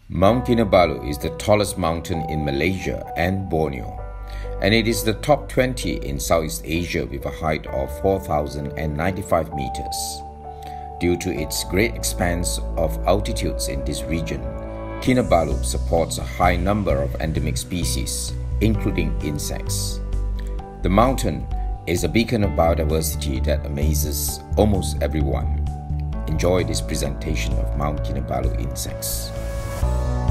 Mount Kinabalu is the tallest mountain in Malaysia and Borneo, and it is the top 20 in Southeast Asia with a height of 4,095 meters. Due to its great expanse of altitudes in this region, Kinabalu supports a high number of endemic species, including insects. The mountain is a beacon of biodiversity that amazes almost everyone. Enjoy this presentation of Mount Kinabalu insects.